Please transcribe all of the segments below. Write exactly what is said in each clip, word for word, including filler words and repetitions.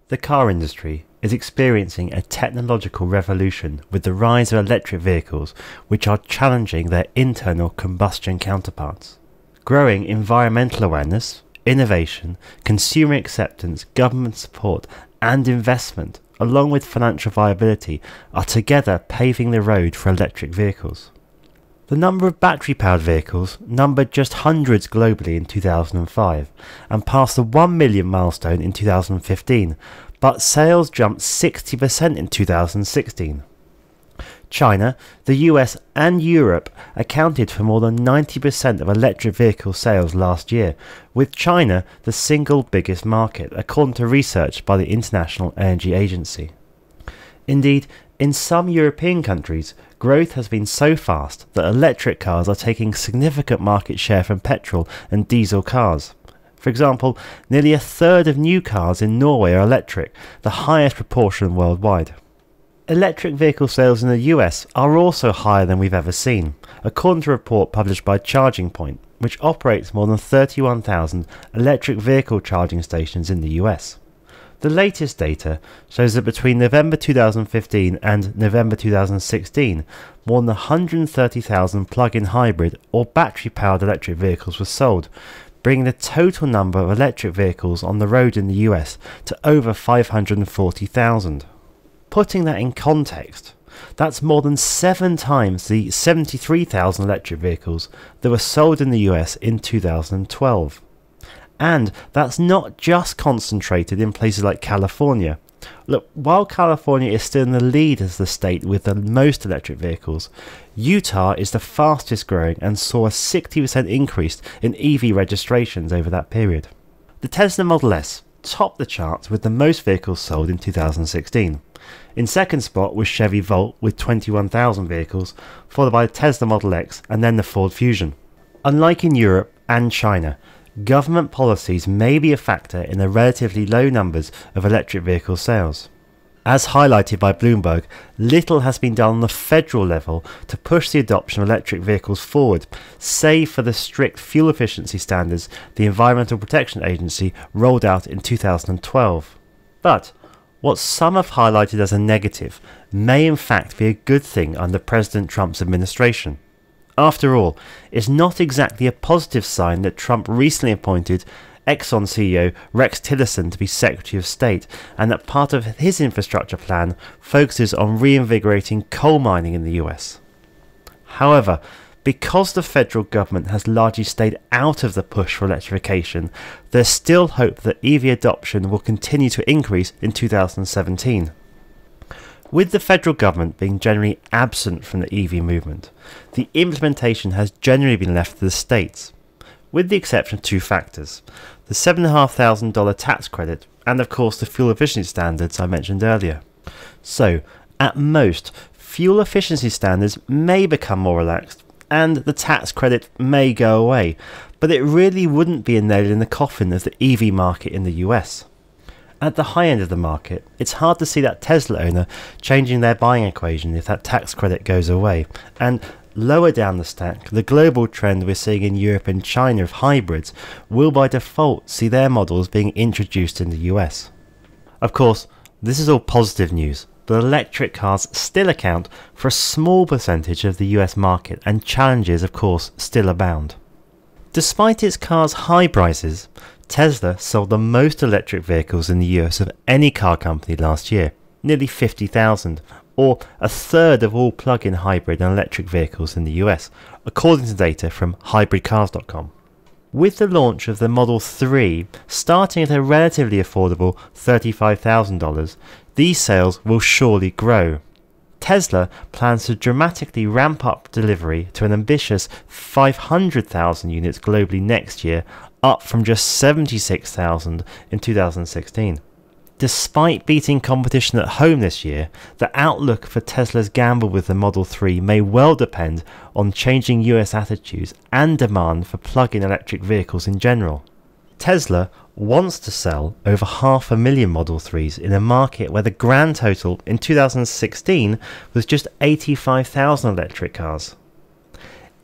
The car industry is experiencing a technological revolution with the rise of electric vehicles, which are challenging their internal combustion counterparts. Growing environmental awareness, innovation, consumer acceptance, government support, and investment, along with financial viability, are together paving the road for electric vehicles. The number of battery-powered vehicles numbered just hundreds globally in two thousand five and passed the one million milestone in two thousand fifteen, but sales jumped sixty percent in two thousand sixteen. China, the U S and Europe accounted for more than ninety percent of electric vehicle sales last year, with China the single biggest market, according to research by the International Energy Agency. Indeed, in some European countries, growth has been so fast that electric cars are taking significant market share from petrol and diesel cars. For example, nearly a third of new cars in Norway are electric, the highest proportion worldwide. Electric vehicle sales in the U S are also higher than we've ever seen, according to a report published by Charging Point, which operates more than thirty-one thousand electric vehicle charging stations in the U S. The latest data shows that between November two thousand fifteen and November two thousand sixteen, more than one hundred thirty thousand plug-in hybrid or battery-powered electric vehicles were sold, bringing the total number of electric vehicles on the road in the U S to over five hundred forty thousand. Putting that in context, that's more than seven times the seventy-three thousand electric vehicles that were sold in the U S in two thousand twelve. And that's not just concentrated in places like California. Look, while California is still in the lead as the state with the most electric vehicles, Utah is the fastest growing and saw a sixty percent increase in E V registrations over that period. The Tesla Model S topped the charts with the most vehicles sold in two thousand sixteen. In second spot was Chevy Volt with twenty-one thousand vehicles, followed by the Tesla Model X and then the Ford Fusion. Unlike in Europe and China, government policies may be a factor in the relatively low numbers of electric vehicle sales. As highlighted by Bloomberg, little has been done on the federal level to push the adoption of electric vehicles forward, save for the strict fuel efficiency standards the Environmental Protection Agency rolled out in two thousand twelve. But what some have highlighted as a negative may in fact be a good thing under President Trump's administration. After all, it's not exactly a positive sign that Trump recently appointed Exxon C E O Rex Tillerson to be Secretary of State, and that part of his infrastructure plan focuses on reinvigorating coal mining in the U S. However, because the federal government has largely stayed out of the push for electrification, there's still hope that E V adoption will continue to increase in two thousand seventeen. With the federal government being generally absent from the E V movement, the implementation has generally been left to the states, with the exception of two factors: the seven thousand five hundred dollars tax credit and of course the fuel efficiency standards I mentioned earlier. So, at most, fuel efficiency standards may become more relaxed and the tax credit may go away, but it really wouldn't be a nail in the coffin of the E V market in the U S. At the high end of the market, it's hard to see that Tesla owner changing their buying equation if that tax credit goes away, and lower down the stack, the global trend we're seeing in Europe and China of hybrids will by default see their models being introduced in the U S. Of course, this is all positive news, but electric cars still account for a small percentage of the U S market, and challenges of course still abound. Despite its car's high prices, Tesla sold the most electric vehicles in the U S of any car company last year, nearly fifty thousand, or a third of all plug-in hybrid and electric vehicles in the U S, according to data from hybrid cars dot com. With the launch of the Model three starting at a relatively affordable thirty-five thousand dollars, these sales will surely grow. Tesla plans to dramatically ramp up delivery to an ambitious five hundred thousand units globally next year, up from just seventy-six thousand in two thousand sixteen. Despite beating competition at home this year, the outlook for Tesla's gamble with the Model three may well depend on changing U S attitudes and demand for plug-in electric vehicles in general. Tesla wants to sell over half a million Model threes in a market where the grand total in two thousand sixteen was just eighty-five thousand electric cars.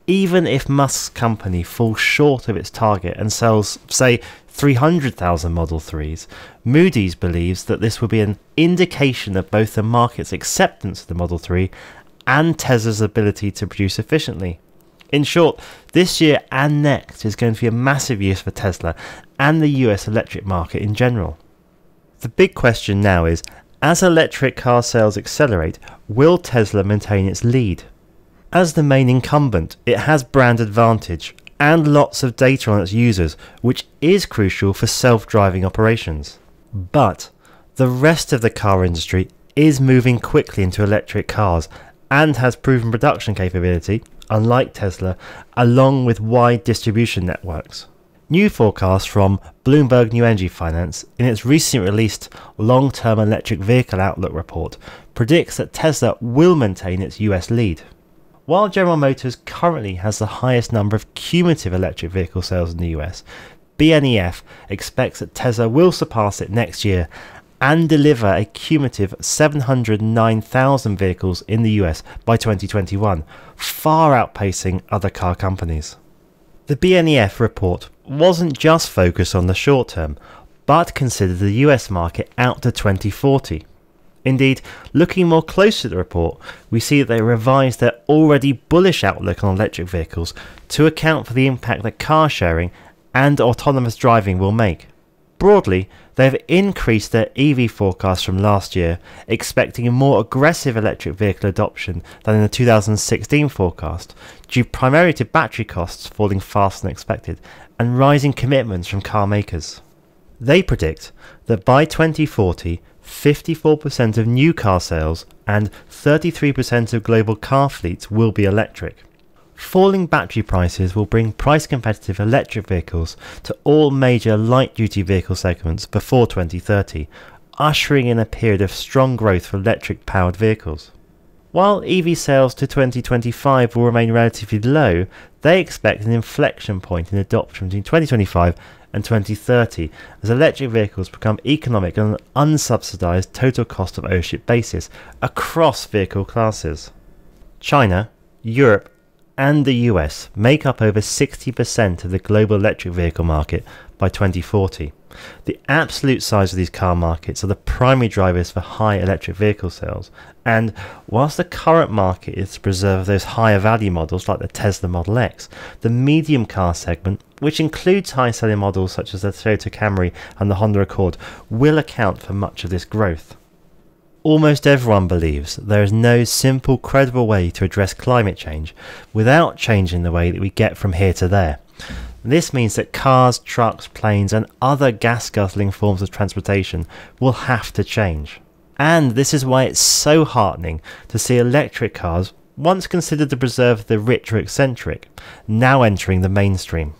Even if Musk's company falls short of its target and sells, say, three hundred thousand Model threes, Moody's believes that this will be an indication of both the market's acceptance of the Model three and Tesla's ability to produce efficiently. In short, this year and next is going to be a massive year for Tesla and the U S electric market in general. The big question now is, as electric car sales accelerate, will Tesla maintain its lead? As the main incumbent, it has brand advantage and lots of data on its users, which is crucial for self-driving operations. But the rest of the car industry is moving quickly into electric cars and has proven production capability, unlike Tesla, along with wide distribution networks. New forecasts from Bloomberg New Energy Finance in its recently released Long-Term Electric Vehicle Outlook report predicts that Tesla will maintain its U S lead. While General Motors currently has the highest number of cumulative electric vehicle sales in the U S, B N E F expects that Tesla will surpass it next year and deliver a cumulative seven hundred nine thousand vehicles in the U S by twenty twenty-one, far outpacing other car companies. The B N E F report wasn't just focused on the short term, but considered the U S market out to twenty forty. Indeed, looking more closely at the report, we see that they revised their already bullish outlook on electric vehicles to account for the impact that car sharing and autonomous driving will make. Broadly, they have increased their E V forecast from last year, expecting a more aggressive electric vehicle adoption than in the two thousand sixteen forecast, due primarily to battery costs falling faster than expected and rising commitments from car makers. They predict that by twenty forty, fifty-four percent of new car sales and thirty-three percent of global car fleets will be electric. Falling battery prices will bring price-competitive electric vehicles to all major light-duty vehicle segments before twenty thirty, ushering in a period of strong growth for electric-powered vehicles. While E V sales to twenty twenty-five will remain relatively low, they expect an inflection point in adoption between twenty twenty-five and twenty thirty as electric vehicles become economic on an unsubsidized total cost of ownership basis across vehicle classes. China, Europe, and the U S make up over sixty percent of the global electric vehicle market by twenty forty. The absolute size of these car markets are the primary drivers for high electric vehicle sales, and whilst the current market is to preserve those higher value models like the Tesla Model X, the medium car segment, which includes high selling models such as the Toyota Camry and the Honda Accord, will account for much of this growth. Almost everyone believes there is no simple, credible way to address climate change without changing the way that we get from here to there. This means that cars, trucks, planes and other gas-guzzling forms of transportation will have to change. And this is why it's so heartening to see electric cars, once considered to preserve the rich or eccentric, now entering the mainstream.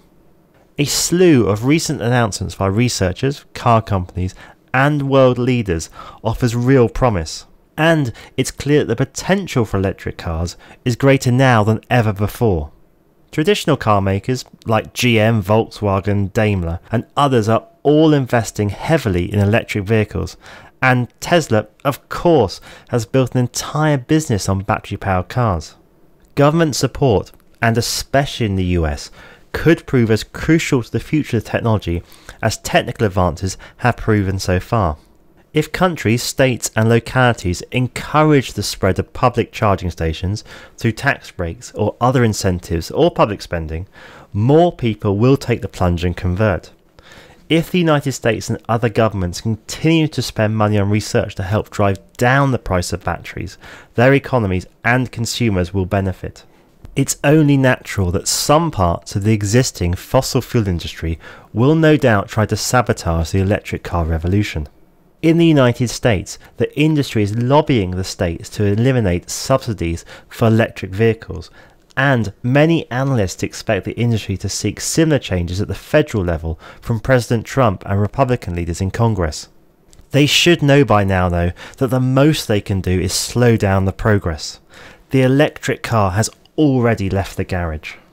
A slew of recent announcements by researchers, car companies and world leaders offers real promise. And it's clear that the potential for electric cars is greater now than ever before. Traditional car makers like G M, Volkswagen, Daimler and others are all investing heavily in electric vehicles, and Tesla, of course, has built an entire business on battery-powered cars. Government support, and especially in the U S, could prove as crucial to the future of technology as technical advances have proven so far. If countries, states and localities encourage the spread of public charging stations through tax breaks or other incentives or public spending, more people will take the plunge and convert. If the United States and other governments continue to spend money on research to help drive down the price of batteries, their economies and consumers will benefit. It's only natural that some parts of the existing fossil fuel industry will no doubt try to sabotage the electric car revolution. In the United States, the industry is lobbying the states to eliminate subsidies for electric vehicles, and many analysts expect the industry to seek similar changes at the federal level from President Trump and Republican leaders in Congress. They should know by now, though, that the most they can do is slow down the progress. The electric car has already left the garage.